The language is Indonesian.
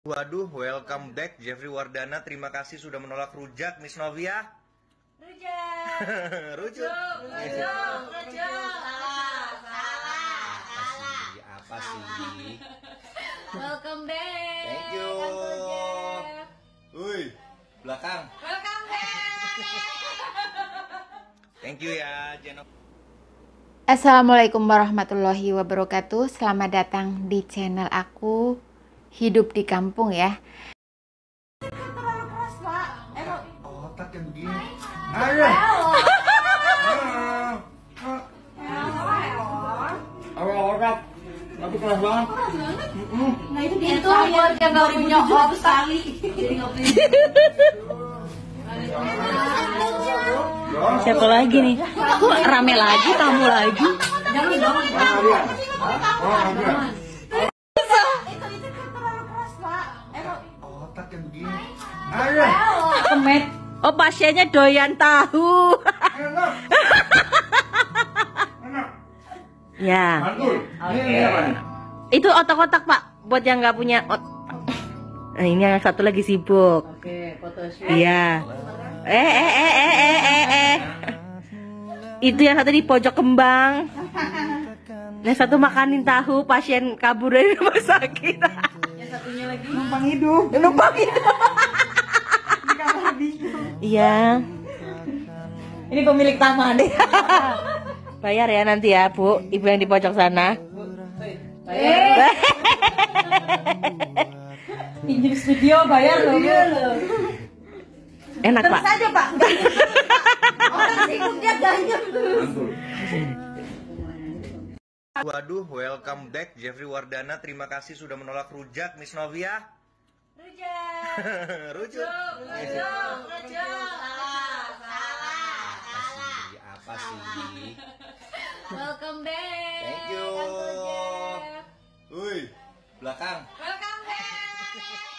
Waduh, welcome back Jeffrey Wardana. Terima kasih sudah menolak rujak, Miss Novia. Rujak. Rujuk. Salah. Apa sih? Welcome back. Thank you. Kang Rujak. Uy, belakang. Welcome back. Thank you ya, Jeno. Assalamualaikum warahmatullahi wabarakatuh. Selamat datang di channel aku Hidup di Kampung ya. Terlalu keras, Pak. Otak yang begini. Otak. Tapi keras banget. Nah itu buat yang nggak punya otak sekali. Jadi nggak punya. Siapa lagi nih? Kok rame lagi, tamu lagi? Jangan dong. Itu kan terlalu keras, Pak. Otak yang begini. Kemet. Oh, pasiennya doyan tahu. Ya. Itu otak-otak, Pak. Buat yang nggak punya Nah, ini yang satu lagi sibuk. Oke, foto shoot. Iya. Itu yang satu di pojok kembang. Yang satu makanin tahu, pasien kabur dari rumah sakit. Yang satunya lagi. Numpang hidup. Iya. Ini pemilik taman. Bayar ya nanti ya, Bu. Ibu yang di pojok sana. Pinjam studio bayar loh. Enak, Pak. Terus aja, Pak. Orang sibuk dia ganjel. Waduh, welcome back Jeffrey Wardana. Terima kasih sudah menolak rujak, Miss Novia. Rujak. Rujuk. Salah. Apa sih? Welcome back. Thank you. Kang Rujak. Uy, belakang. Welcome back.